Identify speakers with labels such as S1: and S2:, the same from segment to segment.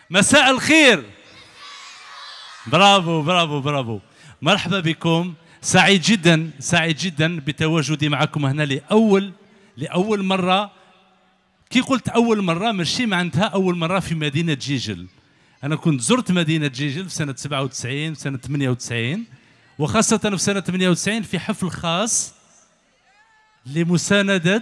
S1: مساء الخير. برافو برافو برافو. مرحبا بكم. سعيد جدا سعيد جدا بتواجدي معكم هنا لأول مرة. كي قلت أول مرة ماشي معناتها أول مرة في مدينة جيجل. أنا كنت زرت مدينة جيجل في سنة 97 في سنة 98 وخاصة في سنة 98 في حفل خاص لمساندة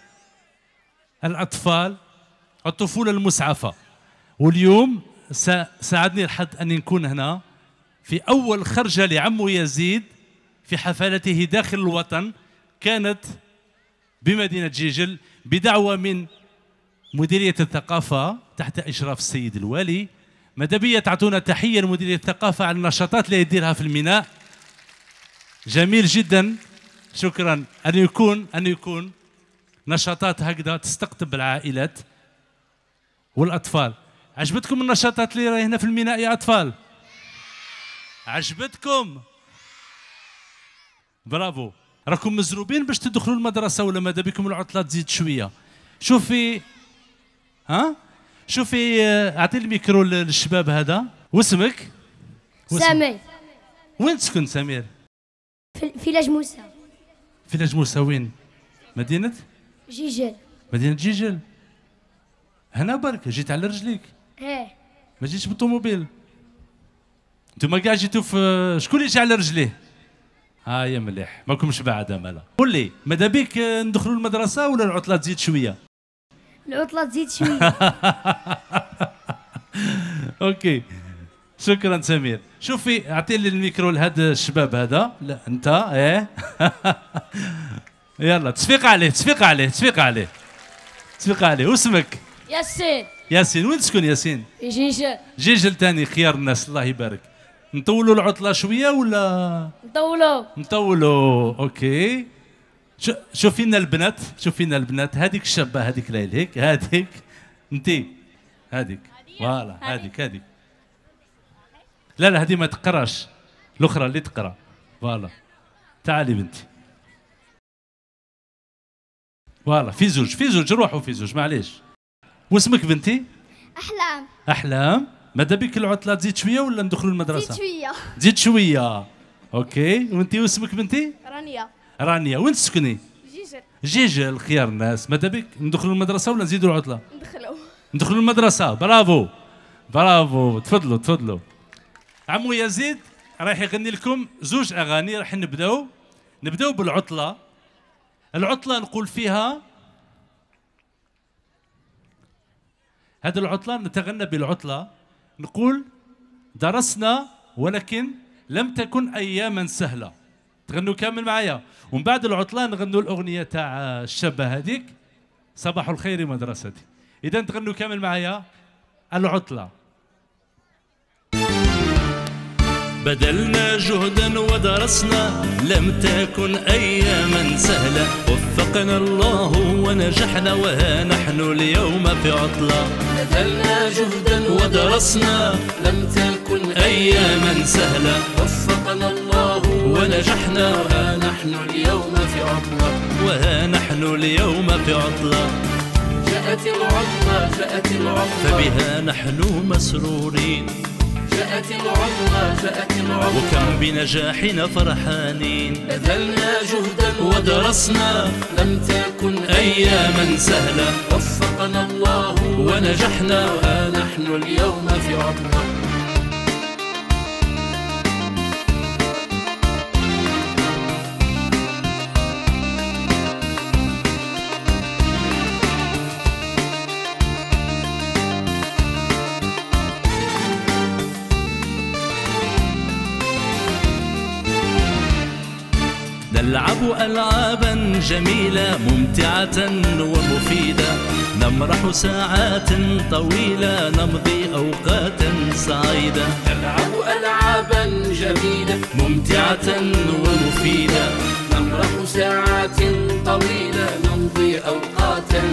S1: الأطفال الطفولة المسعفة. واليوم ساعدني الحظ أن نكون هنا في أول خرجة لعمو يزيد في حفلته داخل الوطن، كانت بمدينة جيجل بدعوة من مديرية الثقافة تحت إشراف السيد الوالي. ماذا بيا تعطونا تحية لمديرية الثقافة على النشاطات اللي يديرها في الميناء. جميل جدا، شكرا. أن يكون نشاطات هكذا تستقطب العائلات والأطفال. عجبتكم النشاطات اللي راهي هنا في الميناء يا أطفال؟ عجبتكم؟ برافو. راكم مزروبين باش تدخلوا المدرسة ولا ماذا بكم العطلة تزيد شوية؟ شوفي شوفي أعطي الميكرو للشباب هذا. واسمك؟
S2: سامي.
S1: وين تسكن سمير؟
S2: في لاجموسة.
S1: في لاجموسة وين؟ مدينة؟
S2: جيجل.
S1: مدينة جيجل. هنا برك جيت على رجليك؟
S2: ايه.
S1: ما جيتش بالطوموبيل؟ انتوما كاع جيتوا في شكون اللي جا على رجليه؟ يا مليح، ماكمش بعد مالا. قول لي ماذا بيك ندخلوا المدرسة ولا العطلة تزيد شوية؟
S2: العطلة تزيد شوية.
S1: اوكي. شكرا سمير. شوفي اعطي لي الميكرو لهذا الشباب هذا. لا انت ايه. يلا تصفيق عليه تصفيق عليه تصفيق عليه تصفيق عليه. واسمك؟
S2: ياسين.
S1: ياسين. وين تسكن ياسين؟
S2: في جيجل.
S1: جيجل تاني. خيار الناس الله يبارك. نطولوا العطلة شوية ولا؟ نطولوا. اوكي. شوفي لنا البنات، شوفي لنا البنات. هذيك الشابة هذيك ليليك هذيك انتي هذيك فوالا هذيك لا هذه ما تقراش، الاخرى اللي تقرا. فوالا تعالي بنتي. فوالا في زوج روحوا في زوج معليش. واسمك بنتي؟ احلام. ماذا بك العطله تزيد شويه ولا ندخلوا المدرسه؟ تزيد شويه. اوكي. وانتي واسمك بنتي؟ رانيا. وين تسكني؟ جيجل. خيار الناس. ماذا بك ندخلوا المدرسه ولا نزيدوا العطله؟ ندخلوا المدرسه. برافو. تفضلوا. عمو يزيد راح يغني لكم زوج اغاني. راح نبداو بالعطله. العطله نقول فيها هذه العطله نتغنى بالعطله نقول درسنا ولكن لم تكن اياما سهله. تغنوا كامل معايا. ومن بعد العطله نغنوا الاغنيه تاع الشابه هذيك صباح الخير مدرستي. اذا تغنوا كامل معايا العطله. بذلنا جهدا ودرسنا لم تكن أياما سهلة، وفقنا الله ونجحنا وها نحن اليوم في عطلة.
S3: بذلنا جهدا ودرسنا لم تكن أياما سهلة، وفقنا الله ونجحنا وها نحن اليوم في عطلة. جاءت العطلة فبها نحن مسرورين. جاءت العطلة
S1: وكم بنجاحنا فرحانين.
S3: بذلنا جهدا ودرسنا لم تكن أياما سهلة، وفقنا الله ونجحنا وها نحن اليوم في عطلة.
S1: نلعب ألعابا جميلة ممتعة ومفيدة، نمرح ساعات طويلة نمضي أوقاتا سعيدة.
S3: نلعب ألعابا جميلة
S1: ممتعة ومفيدة،
S3: نمرح ساعات طويلة نمضي أوقاتا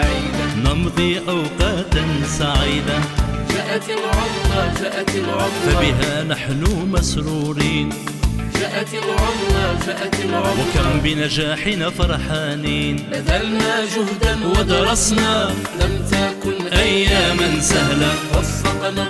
S3: سعيدة. جاءت العطلة
S1: فبها نحن مسرورين.
S3: جاءت العطلة
S1: وكم بنجاحنا فرحانين.
S3: بذلنا جهدا ودرسنا لم تكن أياما سهلة، وفقنا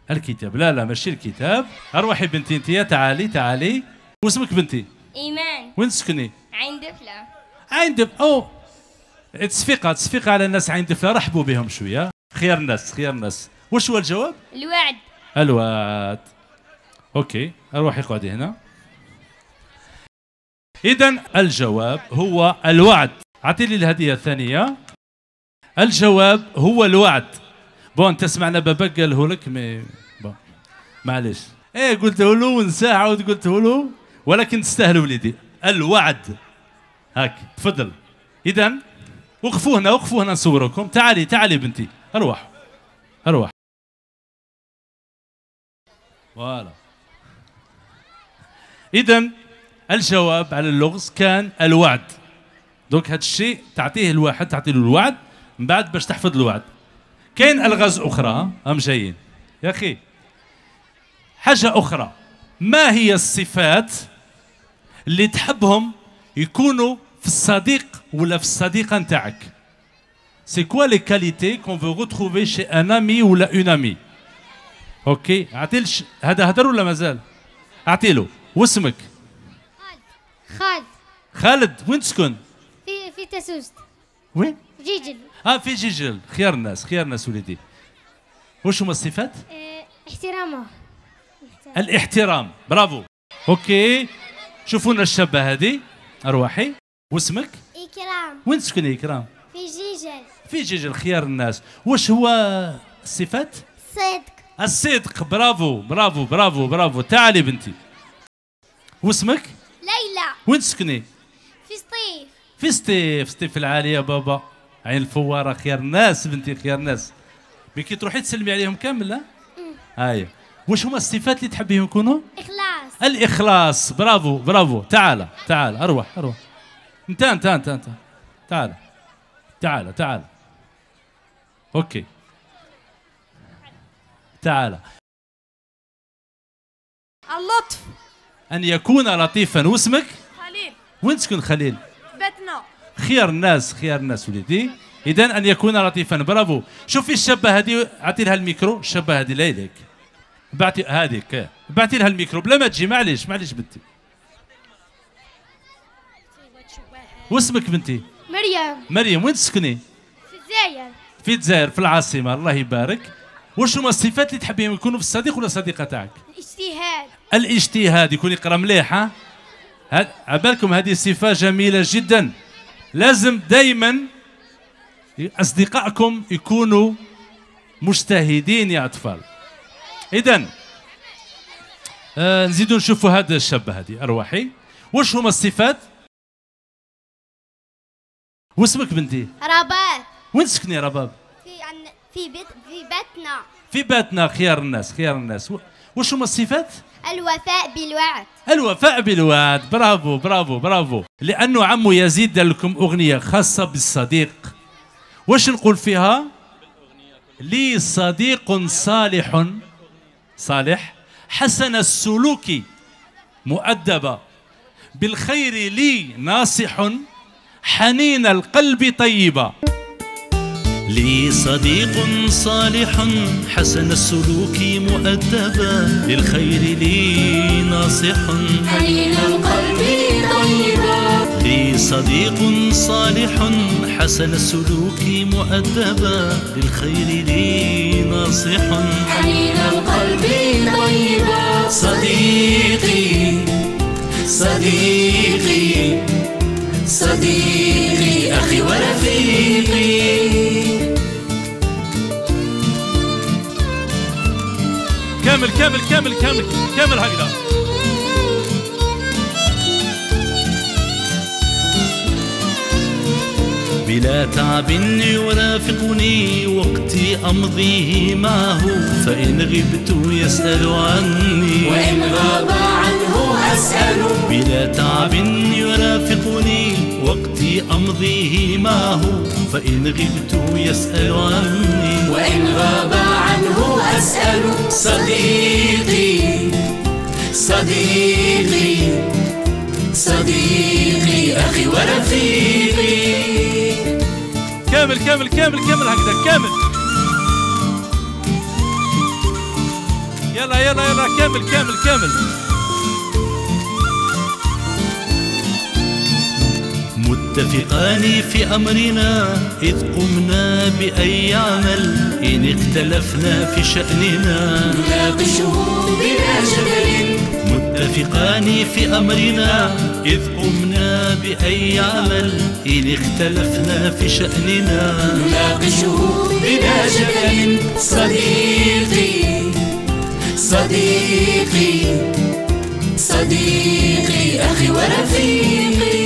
S1: الكتاب. لا لا ماشي الكتاب. اروحي بنتي انت، تعالي تعالي. واسمك بنتي؟
S2: إيمان.
S1: وين تسكني؟
S2: عين دفلة.
S1: عين دفلة. أو تصفيقة على الناس عين دفلة، رحبوا بهم شوية. خيار الناس خيار الناس. واش هو الجواب؟
S2: الوعد.
S1: الوعد. اوكي اروحي قعدي هنا. إذن الجواب هو الوعد. أعطي لي الهدية الثانية. الجواب هو الوعد. بون تسمعنا بابا قاله لك بون معليش. ايه قلته له ونساه عاود قلته له، ولكن تستاهل وليدي. الوعد. هاك تفضل. إذن وقفوا هنا وقفوا هنا نصوركم. تعالي تعالي بنتي. أروح أروح. فوالا. إذن الجواب على اللغز كان الوعد. دونك هذا الشيء تعطيه الواحد، تعطي له الوعد من بعد باش تحفظ الوعد. كاين الغاز اخرى هم جايين يا اخي. حاجه اخرى، ما هي الصفات اللي تحبهم يكونوا في الصديق ولا في الصديقه نتاعك؟ سي كوا لي كاليتي كون فو روتروفي شي ان امي ولا اون امي؟ اوكي عطيلش هذا هدر ولا مازال؟ اعطيله. واسمك؟
S2: خالد.
S1: خالد. وين تسكن؟
S2: في تسوست.
S1: وين؟
S2: جيجل.
S1: في جيجل. خيار الناس خيار الناس وليدي. واش هما الصفات؟
S2: احترامه.
S1: الاحترام. برافو. اوكي شوفوا لنا الشابه هذه. ارواحي. واسمك؟
S2: إكرام.
S1: وين تسكني إكرام؟
S2: في جيجل.
S1: في جيجل. خيار الناس. واش هو الصفات؟
S2: صدق.
S1: الصدق. برافو برافو برافو برافو. تعالي بنتي. واسمك؟
S2: ليلى.
S1: وين تسكني؟
S2: في سطيف.
S1: في سطيف. سطيف العالية بابا. عين الفوارة. خيار الناس بنتي خيار الناس. كي تروحي تسلمي عليهم كامل. لا هاي. واش هما الصفات اللي تحبيهم يكونوا؟
S2: إخلاص.
S1: الإخلاص. برافو برافو. تعال تعال. أروح أروح. انت تعال تعال تعال. اوكي تعال.
S4: اللطف.
S1: أن يكون لطيفا. واسمك؟
S4: خليل.
S1: وين تسكن خليل؟
S4: بيتنا.
S1: خيار الناس خيار الناس وليدي. إذن أن يكون لطيفا. برافو. شوفي الشابة هذه، أعطي لها الميكرو. الشابة هذه ليلك بعتي هذيك، بعتي لها الميكرو بلا ما تجي. معليش معليش بنتي. واسمك بنتي؟
S2: مريم.
S1: مريم. وين تسكني؟
S2: في الجزائر.
S1: في الجزائر في العاصمة. الله يبارك. واش هما الصفات اللي تحبيهم يكونوا في الصديق ولا الصديقة تاعك؟
S2: الاجتهاد.
S1: الاجتهاد. يكون يقرا مليح. ها عبالكم هذه صفة جميلة جدا. لازم دائما أصدقائكم يكونوا مجتهدين يا أطفال. إذن نزيدوا نشوفوا هذا الشابة هذه. أرواحي. واش هما الصفات؟ واسمك بنتي؟
S2: رباب.
S1: وين تسكني رباب؟
S2: في بيتنا.
S1: في بيتنا. خيار الناس خيار الناس. واش هما الصفات؟
S2: الوفاء بالوعد.
S1: الوفاء بالوعد. برافو برافو برافو. لأنه عمو يزيد دار لكم أغنية خاصة بالصديق. واش نقول فيها؟ لي صديق صالح حسن السلوك مؤدبا، بالخير لي ناصح، حنين القلب طيبا.
S3: لي صديق صالح حسن السلوك مؤدبا، للخير لي ناصح،
S5: حنين القلب طيبا.
S3: لي صديق صالح حسن السلوك مؤدبا، للخير لي ناصح،
S5: حنين القلب طيبا.
S3: صديقي صديقي صديقي أخي ورفيقي.
S1: كامل كامل كامل كامل كامل هكذا.
S3: بلا تعب يرافقني وقتي أمضيه معه، فإن غبت يسأل عني
S5: وإن غاب عنه أسأل.
S3: بلا تعب يرافقني وقتي أمضيه معه، فإن غبت يسأل عني
S5: وإن غاب عنه أسأل.
S3: صديقي صديقي صديقي أخي ورفيقي.
S1: كامل كامل كامل كامل هكذا كامل. يلا يلا يلا كامل كامل كامل.
S3: متفقان في أمرنا إذ قمنا بأي عمل إن اختلفنا في شأننا
S5: نناقشه بلا جدل.
S3: متفقان في أمرنا إذ قمنا بأي عمل إن اختلفنا في شأننا
S5: نناقشه بلا جدل. صديقي صديقي صديقي أخي ورفيقي.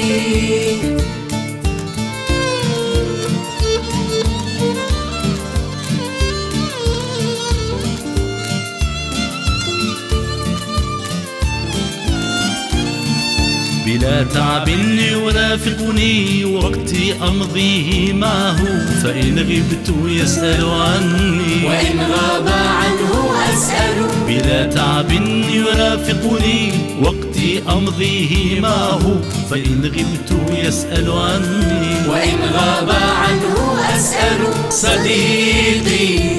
S3: بلا تعب يرافقني وقتي أمضيه معه فإن غبت يسأل عني
S5: وإن غاب عنه أسأل.
S3: بلا تعب يرافقني وقتي أمضيه معه فإن غبت يسأل عني
S5: وإن غاب عنه أسأل. صديقي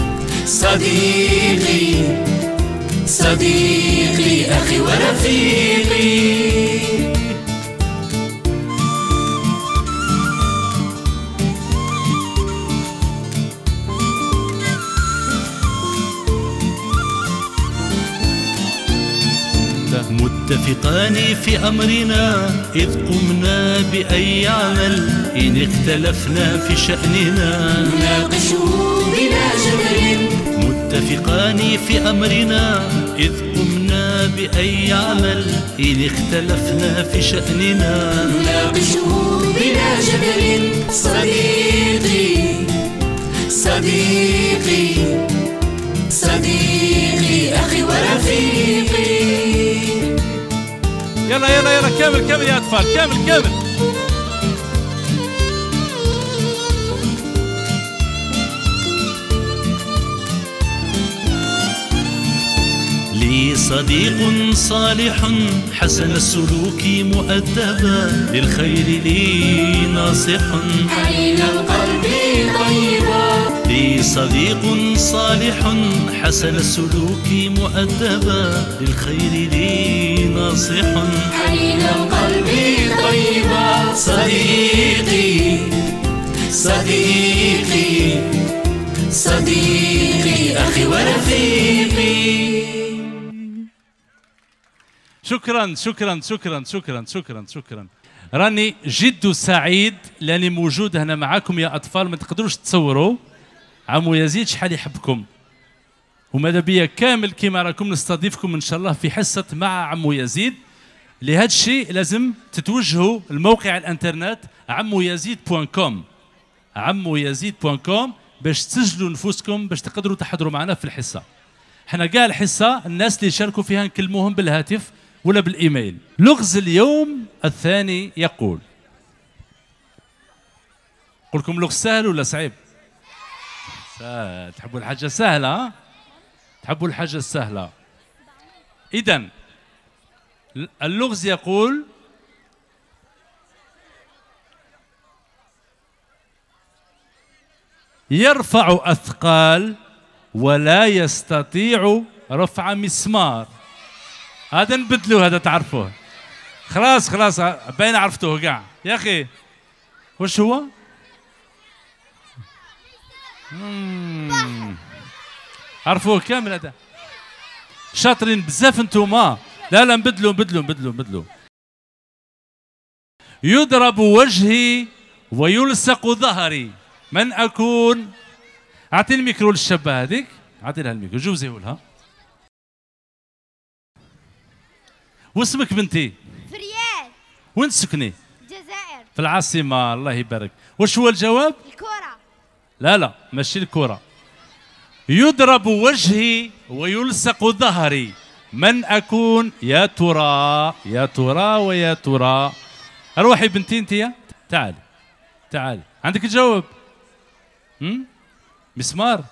S5: صديقي صديقي أخي ورفيقي.
S3: متفقان في أمرنا إذ قمنا بأي عمل إن اختلفنا في شأننا
S5: نناقشه بلا جدل.
S3: متفقان في أمرنا إذ قمنا بأي عمل إن اختلفنا في شأننا
S5: نناقشه بلا جدل. صديقي صديقي صديقي أخي ورفيقي.
S1: يلا يلا يلا كامل كامل يا أطفال كامل كامل.
S3: لي صديق صالح حسن السلوك مؤدبا للخير لي ناصح
S5: حنين القلب طيبا.
S3: لي صديق صالح حسن السلوك مؤدبا للخير لي ناصح
S5: حنين القلب طيبا. صديقي صديقي صديقي أخي ورفيقي.
S1: شكرا شكرا شكرا شكرا شكرا شكرا. راني جد سعيد لاني موجود هنا معاكم يا اطفال. ما تقدروش تصوروا عمو يزيد شحال يحبكم، وماذا بيا كامل كيما راكم نستضيفكم ان شاء الله في حصه مع عمو يزيد. لهذا الشيء لازم تتوجهوا الموقع الانترنت عمويزيد.com عمويزيد.com باش تسجلوا نفوسكم باش تقدروا تحضروا معنا في الحصه. احنا كاع الحصه الناس اللي يشاركوا فيها نكلموهم بالهاتف ولا بالايميل. لغز اليوم الثاني يقول، قل لكم لغز سهل ولا صعيب؟ سهل. تحبوا الحاجه سهله؟ تحبوا الحاجه السهله. اذا اللغز يقول: يرفع اثقال ولا يستطيع رفع مسمار. هذا نبدلوه، هذا تعرفوه. خلاص خلاص باين عرفتوه كاع يا اخي. وش هو؟ عرفوه كامل هذا. شاطرين بزاف انتوما. لا لا نبدلو نبدلو نبدلو نبدلو. يضرب وجهي ويلصق ظهري، من أكون؟ أعطيني الميكرو للشابة هذيك، أعطي لها الميكرو، جوزيه لها. واسمك بنتي؟
S2: فريال.
S1: وين تسكني؟
S2: الجزائر.
S1: في العاصمة. الله يبارك. وش هو الجواب؟
S2: الكرة.
S1: لا لا ماشي الكرة. يضرب وجهي ويلصق ظهري، من أكون؟ يا ترى يا ترى ويا ترى. أروحي بنتي انت، تعالي تعالي. عندك الجواب؟ مسمار.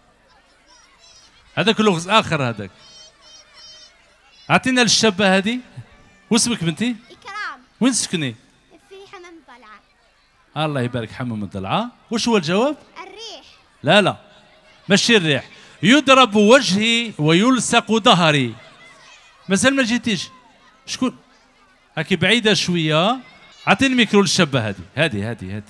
S1: هذاك لغز آخر هذاك. أعطينا للشابة هذه. واسمك بنتي؟
S2: إكرام.
S1: وين تسكني؟
S2: في حمام الضلعة.
S1: الله يبارك. حمام الضلعة. وش هو الجواب؟
S2: الريح.
S1: لا لا ماشي الريح. يضرب وجهي ويلصق ظهري. مازال ما جيتيش. شكون؟ هاكي بعيدة شوية. عطيني الميكرو للشابة هذه.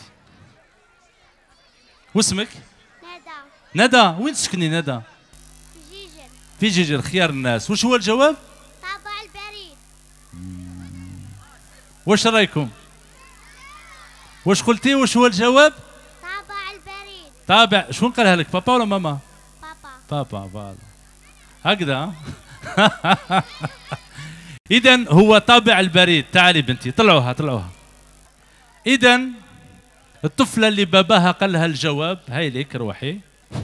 S1: واسمك؟
S2: ندى.
S1: ندى. وين تسكني ندى؟ في جيجل. خيار الناس. وش هو الجواب؟
S2: طابع البريد.
S1: واش رايكم؟ واش قلتي؟ واش هو الجواب؟
S2: طابع البريد.
S1: طابع. شكون قالها لك، بابا ولا ماما؟
S2: بابا.
S1: فوالا هكذا. إذا هو طابع البريد. تعالي بنتي، طلعوها. إذا الطفلة اللي باباها قال لها الجواب، هاي لك روحي.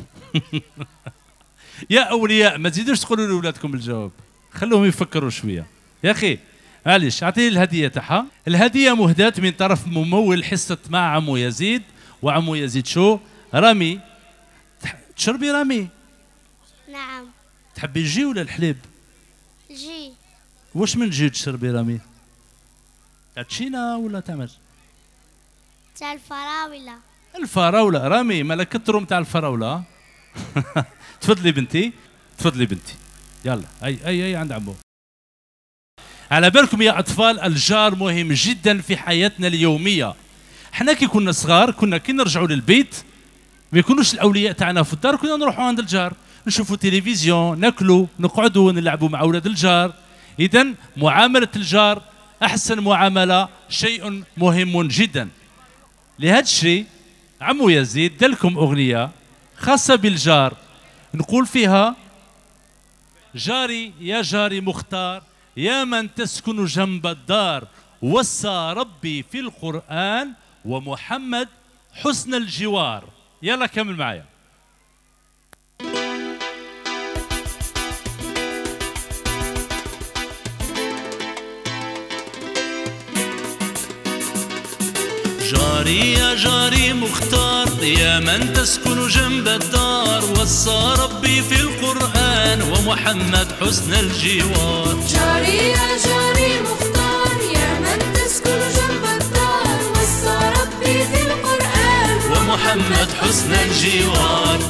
S1: يا أولياء ما تزيدوش تقولوا لأولادكم الجواب، خلوهم يفكروا شوية يا أخي. معليش، أعطيني الهدية تاعها. الهدية مهداة من طرف ممول حصة مع عمو يزيد. وعمو يزيد شو؟ رامي. تشربي رامي؟
S2: نعم.
S1: تحبي الجي ولا الحليب؟
S2: جي.
S1: واش من جي تشربي رامي؟ تاع تشينا ولا تعمل؟
S2: تاع الفراولة.
S1: الفراولة رامي، مالك كتروا تاع الفراولة. تفضلي بنتي. يلا اي عند عمو. على بالكم يا اطفال، الجار مهم جدا في حياتنا اليوميه. احنا كي كنا صغار كي نرجعوا للبيت ما يكونوش الاولياء تاعنا في الدار، كنا نروحوا عند الجار نشوفوا تلفزيون، ناكلوا، نقعدوا نلعبوا مع اولاد الجار. اذا معامله الجار احسن معامله شيء مهم جدا. لهذا الشيء عمو يزيد دلكم اغنيه خاصه بالجار، نقول فيها: جاري يا جاري مختار، يا من تسكن جنب الدار، وصى ربي في القرآن ومحمد حسن الجوار. يلا كمل معايا.
S3: جاري يا جاري مختار، يا من تسكن جنب الدار، وصى ربي في القرآن ومحمد حسن الجوار.
S5: جاري يا جاري مختار، يا من تسكن جنب الدار، وصى ربي في القرآن
S3: ومحمد حسن الجوار.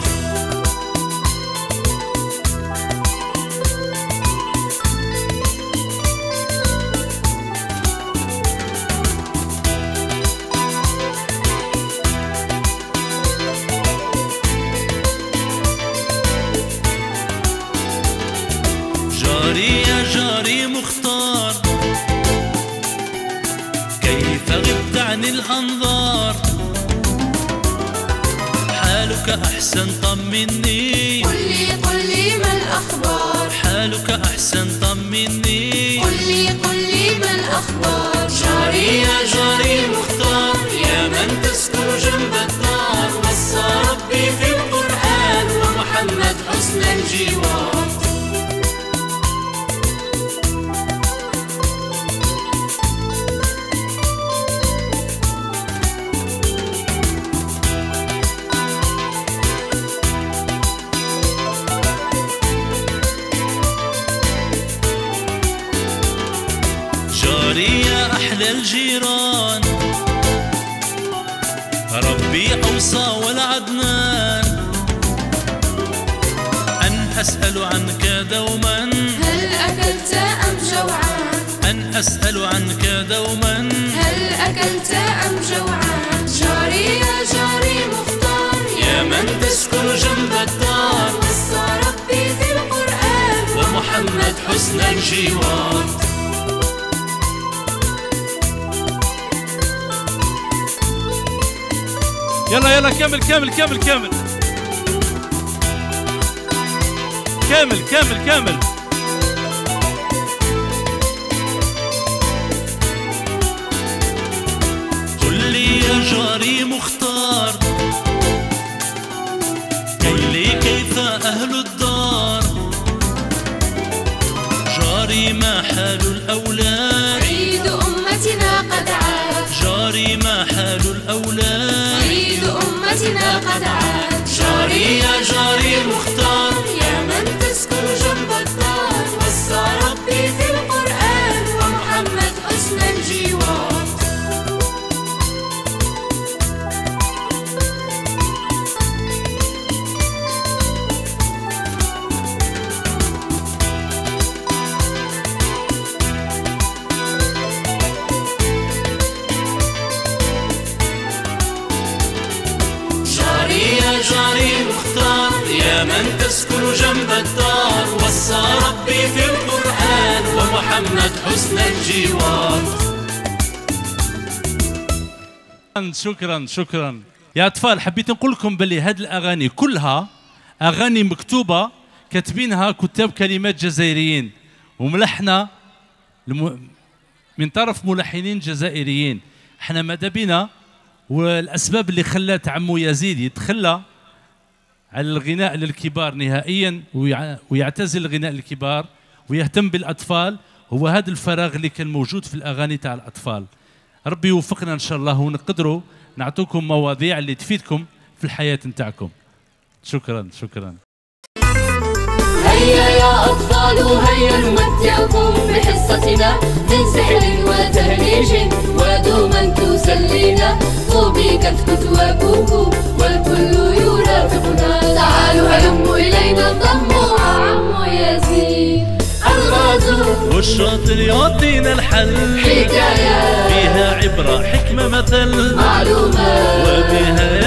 S3: جاري يا جاري مختار، كيف غبت عن الأنظار، حالك أحسن طمني،
S5: قل لي ما الأخبار،
S3: حالك أحسن طمني،
S5: قل لي ما الأخبار.
S3: جاري يا جاري مختار، يا من تسكن جنب الدار، وصى ربي في القرآن ومحمد حسن الجوار. جاري يا أحلى الجيران، ربي أوصى والعدنان، أن أسأل عنك دوما،
S5: هل أكلت أم جوعان،
S3: أن أسأل عنك دوما،
S5: هل أكلت أم جوعان. جاري يا جاري مختار،
S3: يا من تسكن جنب الدار،
S5: وصى ربي في القرآن
S3: ومحمد حسن الجوار.
S1: يلا كمل كمل
S3: قل لي يا جاري مختار، قل لي كيف أهل الدار، جاري ما حال الأولاد،
S5: عيد أمتنا قد عاد،
S3: جاري ما حال الأولاد،
S5: عيد أمتنا قد عاد.
S3: جاري يا جاري مختار،
S5: يا من تسكن جنب الدار، وصى ربي في القرآن ومحمد حسن الجوار.
S3: تسكن جنب الدار، وصى ربي في القرآن ومحمد حسن الجوار.
S1: شكرا شكرا يا أطفال. حبيت نقول لكم بلي هذه الأغاني كلها أغاني مكتوبة كاتبينها كتاب كلمات جزائريين وملحنة من طرف ملحنين جزائريين. احنا ماذا بينا، والأسباب اللي خلات عمو يزيد يتخلى على الغناء للكبار نهائيا ويعتزل الغناء للكبار ويهتم بالأطفال هو هذا الفراغ اللي كان موجود في الأغاني تاع الأطفال. ربي يوفقنا إن شاء الله ونقدروا نعطوكم مواضيع اللي تفيدكم في الحياة نتاعكم. شكرا شكرا.
S5: هيا يا أطفال هيا نمتعكم بحصتنا من سحر وتهريج ودوما تسلينا، طوبي كتكت وكوكو والكل يرافقنا. تعالوا هلموا إلينا انضموا عمو يزيد الغازو
S3: والشاطر يعطينا الحل،
S5: حكاية
S3: فيها عبرة حكمة مثل
S5: معلومة
S3: وبها